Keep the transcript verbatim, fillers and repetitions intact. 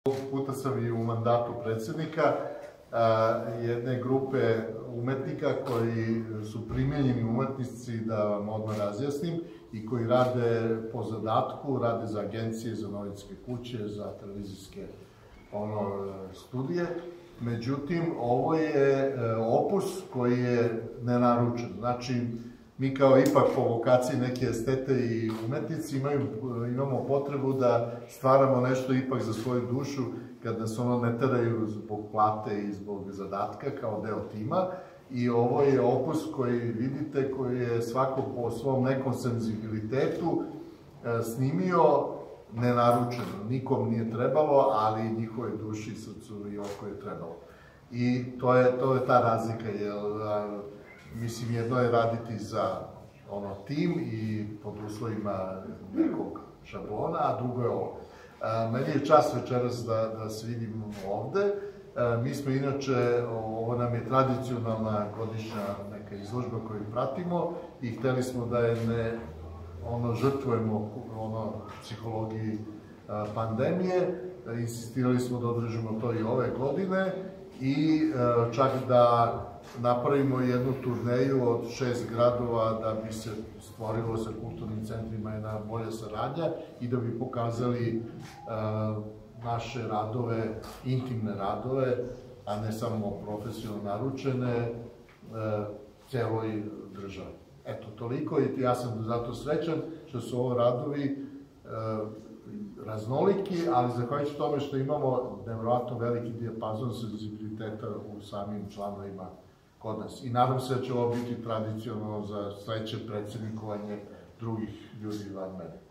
Ovog puta sam i u mandatu predsjednika jedne grupe umetnika koji su primjenjeni umetnici, da vam odmah razjasnim, i koji rade po zadatku, rade za agencije, za novinske kuće, za televizijske studije. Međutim, ovo je opus koji je nenaručen. Znači, mi kao ipak po vokaciji neke estete i umetnici imamo potrebu da stvaramo nešto ipak za svoju dušu, kad nas ono ne teraju zbog plate i zbog zadatka kao deo tima. I ovo je opus koji vidite, koji je svako po svom nekom senzibilitetu snimio nenaručeno. Nikom nije trebalo, ali njihove duši, srcu i oko je trebalo. I to je ta razlika, jer mislim, jedno je raditi za tim i pod uslovima nekog šablona, a drugo je ovo. Meni je čast večeras da se vidim ovde. Mi smo inače, ovo nam je tradicionalna godišnja neka izložba koju pratimo i hteli smo da je ne žrtvujemo psihologiji pandemije. Insistirali smo da održimo to i ove godine i čak da napravimo jednu turneju od šest gradova da bi se stvorilo sa kulturnim centrima jedna bolja saradnja i da bi pokazali naše radove, intimne radove, a ne samo profesionalno naručene, celoj državi. Eto, toliko i ja sam zato srećan što su ovo radovi raznoliki, ali zahvaljujući tome što imamo nevjerovatno veliki dijapazon senzibiliteta u samim članovima kod nas. I nadam se da će ovo biti tradicionalno za sledeće predsjednikovanje drugih ljudi van mene.